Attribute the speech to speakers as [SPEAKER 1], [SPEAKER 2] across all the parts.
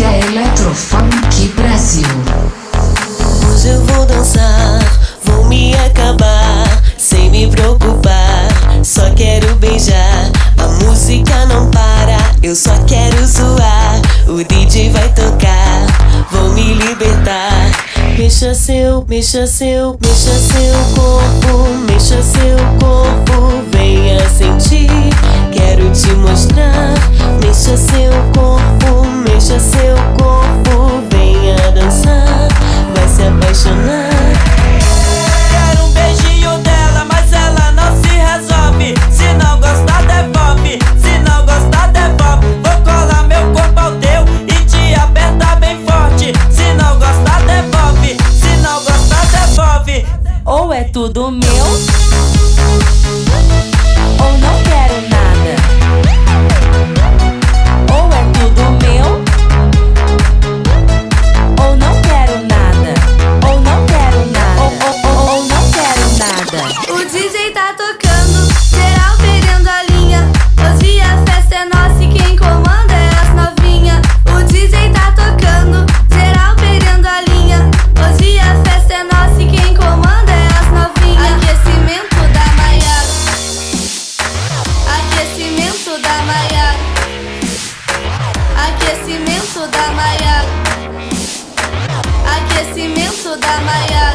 [SPEAKER 1] Mega Eletrofunk Brasil.
[SPEAKER 2] Hoje eu vou dançar, vou me acabar, sem me preocupar, só quero beijar. A música não para, eu só quero zoar. O DJ vai tocar, vou me libertar. Mexa seu corpo, mexa seu corpo, venha sentir, quero te mostrar. Mexa seu corpo, venha dançar, vai se apaixonar.
[SPEAKER 3] Quero um beijinho dela, mas ela não se resolve. Se não gostar, devolve, se não gostar, devolve. Vou colar meu corpo ao teu e te apertar bem forte. Se não gostar, devolve, se não gostar, devolve.
[SPEAKER 4] Ou é tudo meu, ou não quero nada. Ou é tudo meu, ou não quero nada. Ou não quero nada. Ou não quero nada.
[SPEAKER 5] O DJ tá tocando, geral perdendo a linha. Hoje a festa é nossa e quem comanda é as novinha. O DJ tá tocando, geral perdendo a linha. Hoje a festa é nossa e quem comanda é as novinha. Aquecimento da Maiara, aquecimento da Maiara, aquecimento da Maiara, aquecimento da Maiara,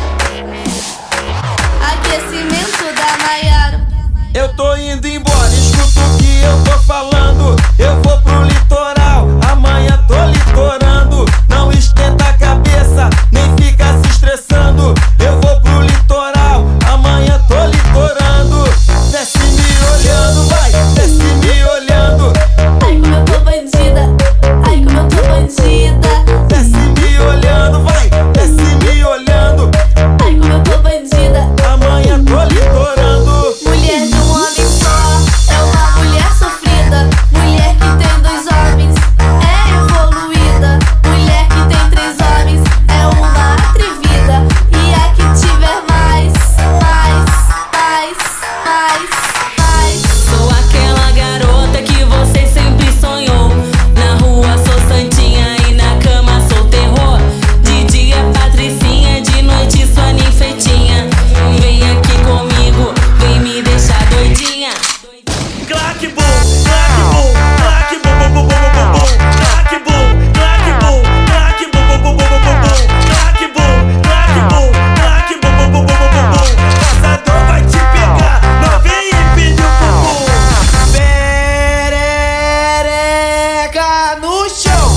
[SPEAKER 5] aquecimento da Maiara.
[SPEAKER 3] Eu tô indo embora, escuta o que eu tô falando. Eu vou pro litoral, amanhã tô litorando. Não esquenta a cabeça, nem fica se estressando. Eu vou pro litoral, amanhã tô litorando. Desce me olhando, vai, desce me olhando.
[SPEAKER 5] Ai como eu tô bandida, ai como eu tô bandida.
[SPEAKER 3] Desce me olhando, vai, desce me olhando.
[SPEAKER 5] Ai como eu tô bandida.
[SPEAKER 3] Amanhã tô litorando.
[SPEAKER 5] Mulher de um homem só é uma mulher sofrida. Mulher que tem 2 homens é evoluída. Mulher que tem 3 homens é uma atrevida. E a que tiver mais.
[SPEAKER 2] Sou aquela garota que você sempre sonhou. Na rua sou santinha e na cama sou terror. De dia patricinha, de noite sua ninfetinha. Vem aqui comigo, vem me deixar doidinha.
[SPEAKER 3] Claque bum, claque bum, claque bum bum bum bum bum bum. Claque bum, claque bum, claque bum bum bum bum bum bum. Claque bum, claque bum, claque bum bum bum bum bum bum. Caçador vai te pegar, não vem e pedir o bumbum. Perereca no chão.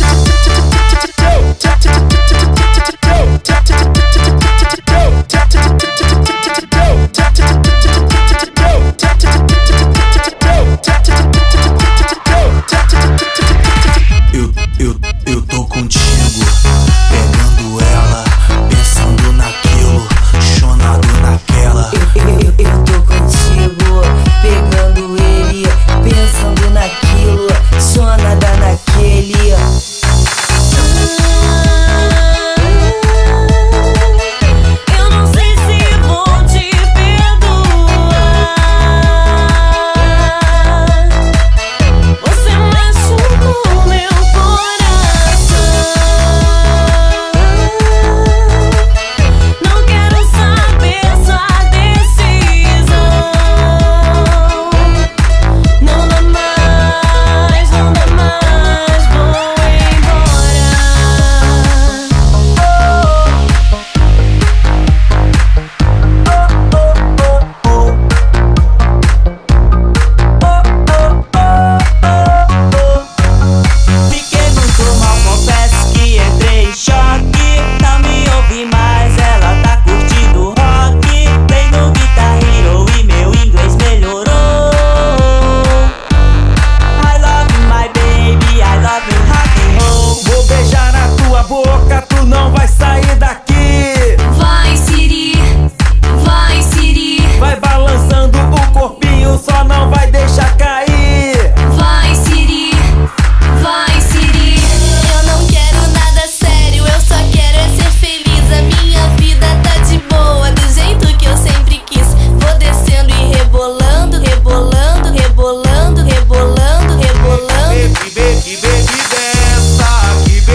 [SPEAKER 6] Eu tô contigo, pegando ela, pensando naquilo, chonado naquela.
[SPEAKER 4] Eu tô contigo, pegando ele, pensando naquilo, sonada naquele.
[SPEAKER 2] Eu não sei se vou te perdoar. Você machucou meu coração. Não quero saber sua decisão. Não dá mais, vou embora.
[SPEAKER 3] Fiquei muito mal, confesso que entrei em choque. Não me ouvi mais, ela tá curtindo rock. Play no Guitar Hero e meu inglês melhorou. I love you, my baby, I love you, rock and roll. Vou beijar na tua boca, tu não vai sair daqui.
[SPEAKER 5] Vai Siri, vai Siri,
[SPEAKER 3] Vai balançando o corpinho, só não vai deixar cair.
[SPEAKER 5] vai Siri, vai Siri. Eu não quero nada sério, eu só quero é ser feliz. A minha vida tá de boa, do jeito que eu sempre quis. Vou descendo e rebolando, rebolando, rebolando, rebolando, rebolando.
[SPEAKER 3] Baby, baby, baby, dança, que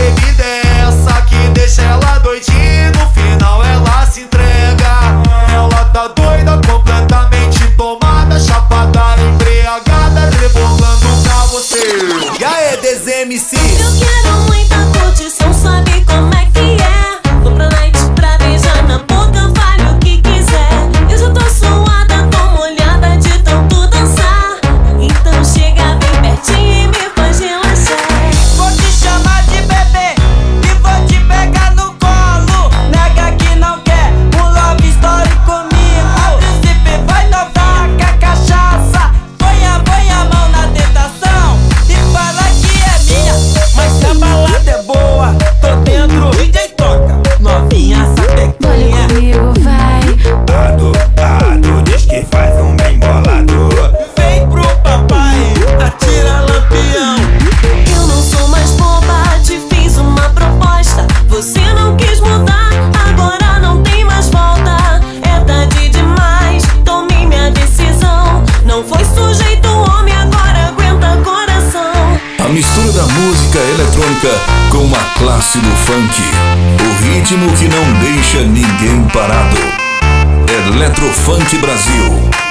[SPEAKER 7] eletrônica com a classe do funk. O ritmo que não deixa ninguém parado. Eletrofunk Brasil.